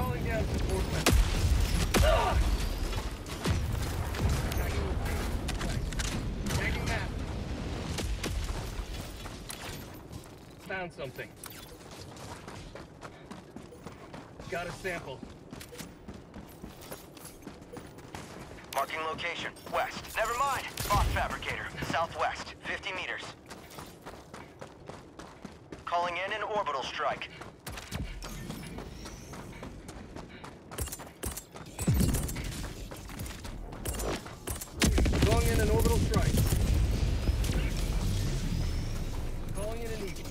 Calling down support weapons. Taking map. Found something. Got a sample. Marking location. West. Never mind. Boss fabricator. Southwest. 50 meters. Calling in an orbital strike. Calling in an orbital strike. Calling in an eagle.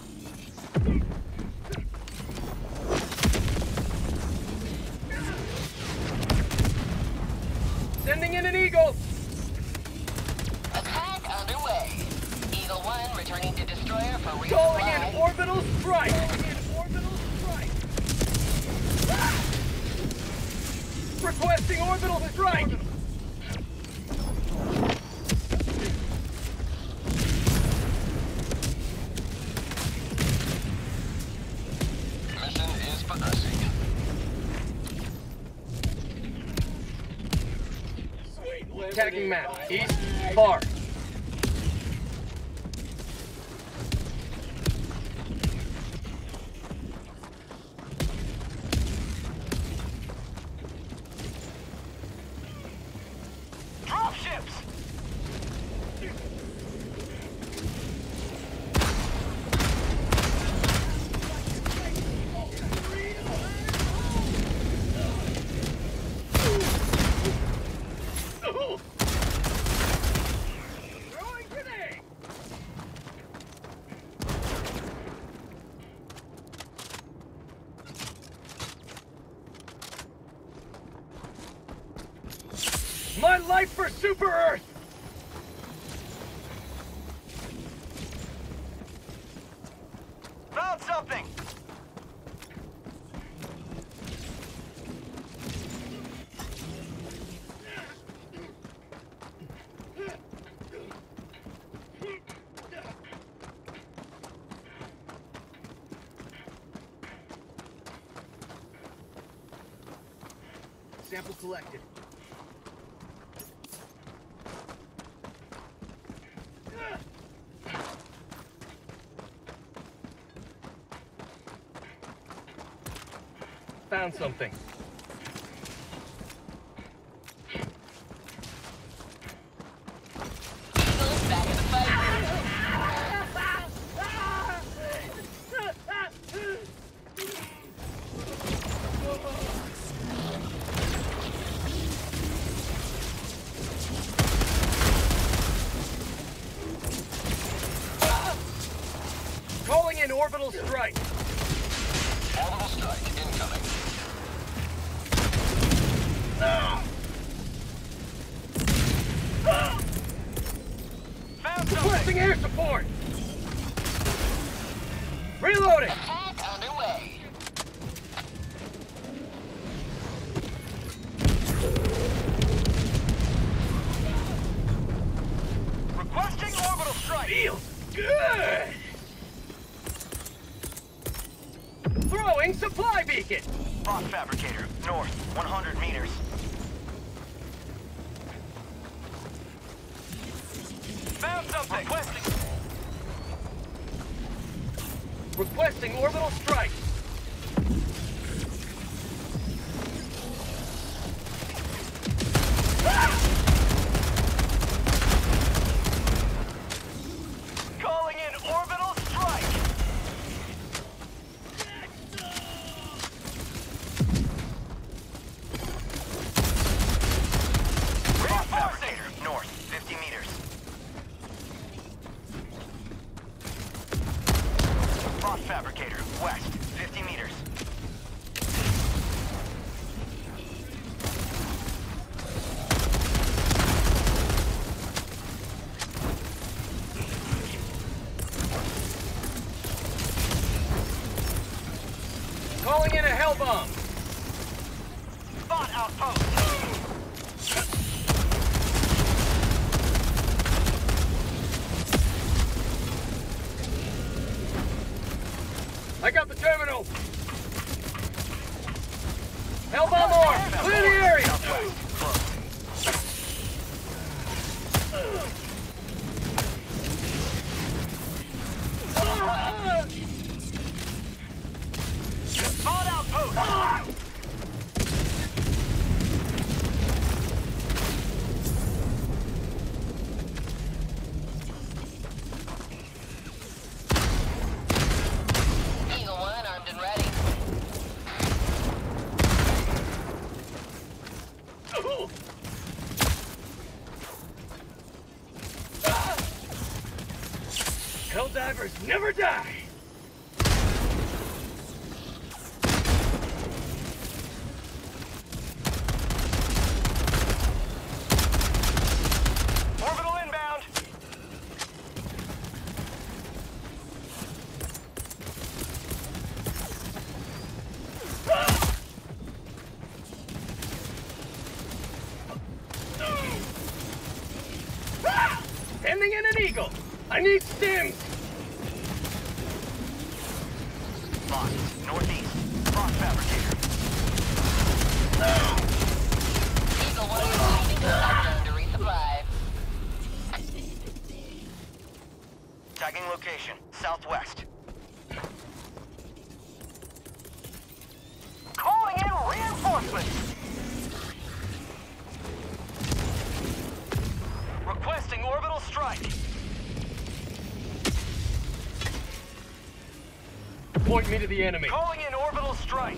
Sending in an eagle! Attack underway. Eagle 1 returning to destroyer for resupply. Calling in orbital strike! Calling in orbital strike! Ah! Requesting orbital strike! Mission is progressing. Tagging map. East, far. Dropships! Throwing grenade! My life for Super Earth! Found something! Sample collected. Found something. Eagles back in the fight. Calling in orbital strike. Orbital strike incoming. Found something! Requesting air support. Reloading. Attack underway. Requesting orbital strike! Feels good. Throwing supply beacon. Boss fabricator. North. 100 meters. Found something! Requesting orbital strike. Calling in orbital strike! Boss fabricator. North. 50 meters. Boss fabricator. West. 50 meters. Calling in a hell bomb. Spot outpost. I got the terminal. Hellbomb armed! Clear the area! Spawn outpost! Eagle 1 armed and ready. Helldivers never die! Orbital inbound! Sending in an eagle! I need stims! Lost. Northeast. Boss fabricator. Eagle 1 is leaving the zone to resupply. Tagging location. Southwest. Calling in reinforcements! Requesting orbital strike. Point me to the enemy. Calling in orbital strike.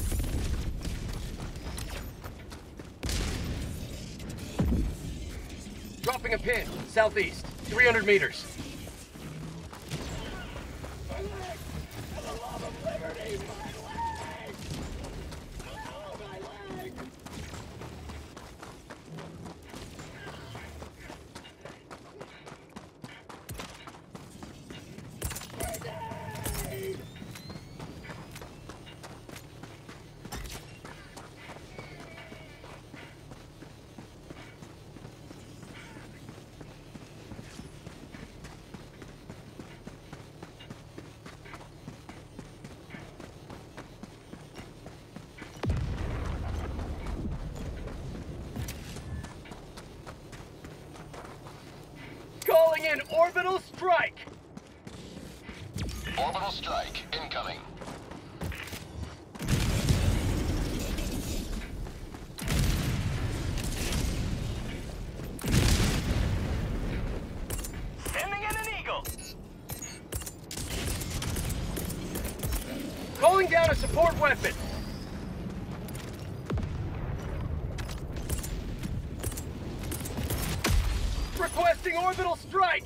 Dropping a pin. Southeast. 300 meters. Calling in orbital strike! Orbital strike incoming. Sending in an eagle. Calling down a support weapon! Requesting orbital strike!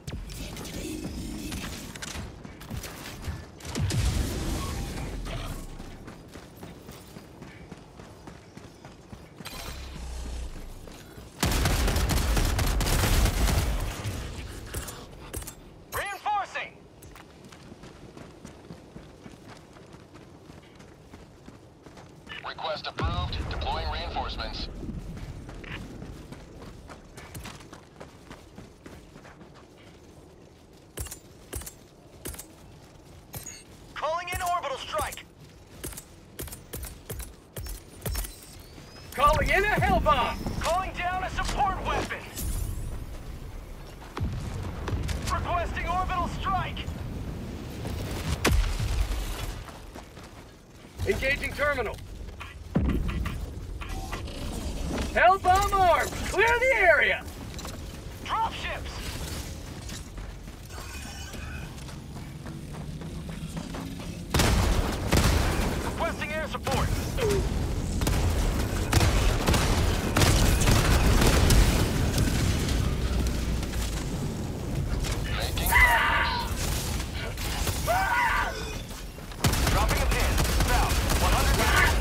Reinforcing. Request approved. Deploying reinforcements. Calling in orbital strike. Calling in a hellbomb! Calling down a support weapon. Requesting orbital strike. Engaging terminal. Hellbomb armed! Clear the area! Dropships. Requesting air support. Making progress. Dropping a pin. South. 100 meters.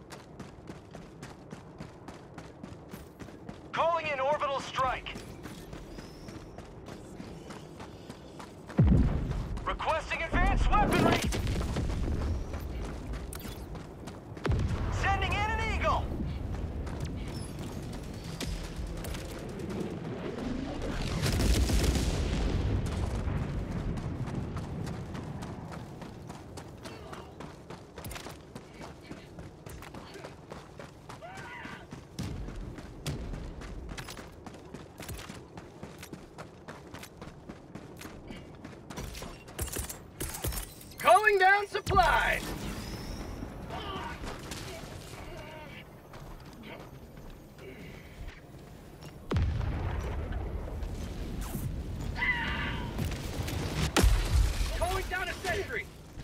Calling in orbital strike. Slowing down supplies! Calling down a sentry!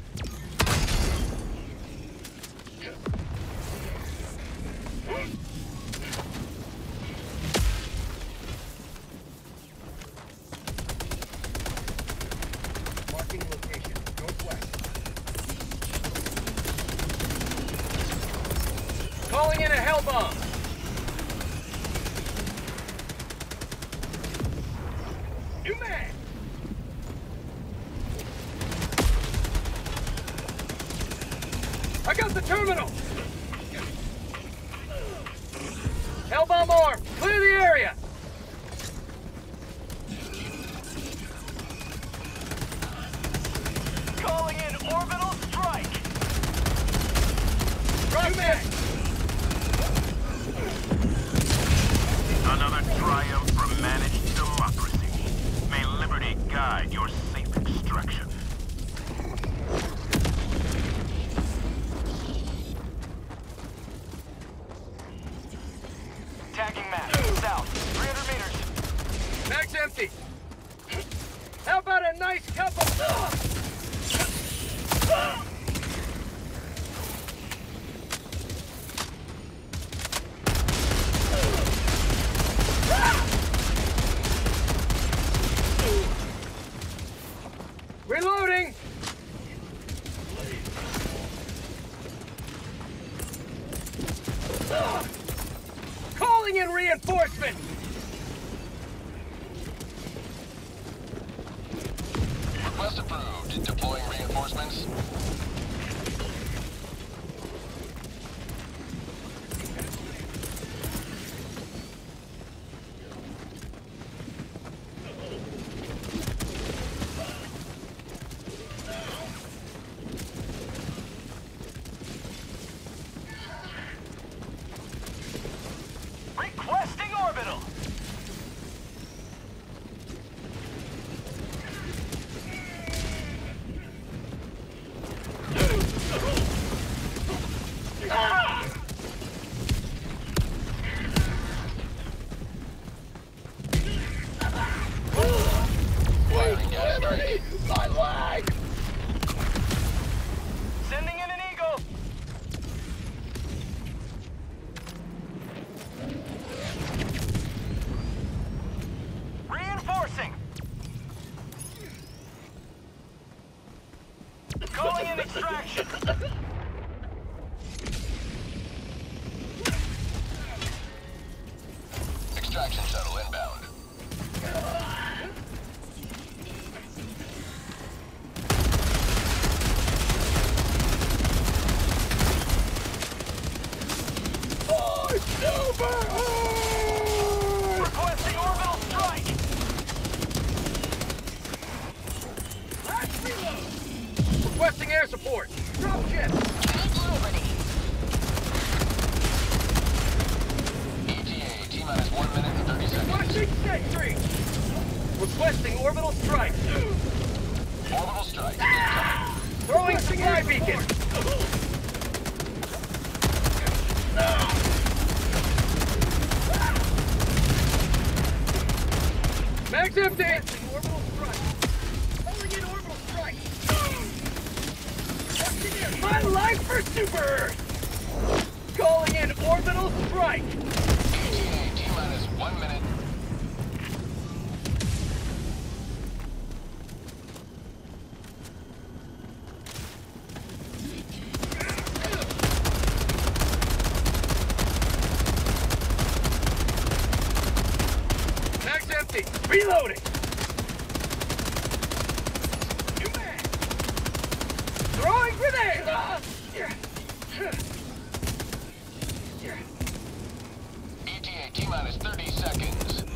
Marking location, northwest. Calling in a hell bomb! New man! I got the terminal! Hellbomb armed! Clear the area! Calling in orbital strike. Drop back! Another triumph for managed democracy. May liberty guide your safe extraction. Tagging map. South. 300 meters. Mag's empty! How about a nice cup of... Reloading! Calling in reinforcements! Request approved. Deploying reinforcements. Requesting orbital. Firing gas strike. My leg! Sending in an eagle. Reinforcing. Calling in extraction. Extraction shuttle inbound. Requesting orbital strike. Requesting air support! Drop ship! Take Liberty. ETA T-minus 1 minute and 30 seconds. Requesting sentry! Requesting orbital strike! Orbital strike incoming. Throwing supply beacon! Mag's empty! Orbital strike! Calling in orbital strike! My life for Super Earth! Calling in orbital strike! ETA T-minus 1 minute. Mag's empty! Reloading! New mag! Throwing grenade! ETA T-minus 30 seconds.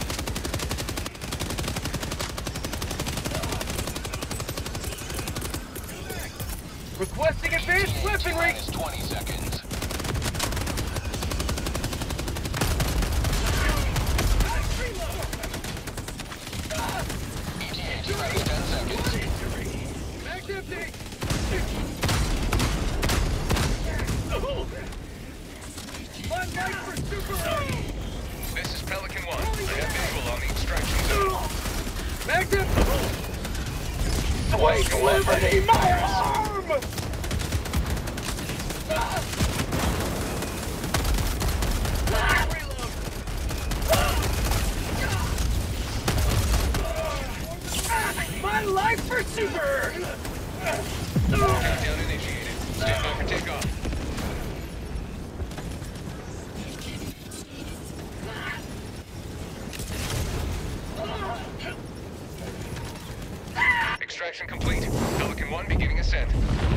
Requesting advanced weaponry! T-minus 20 seconds. ETA T-minus 10 seconds. Mag's empty! Wake Liberty, my arm! My life for Super! Countdown initiated. Stand by for takeoff. Extraction complete. Pelican 1 beginning ascent.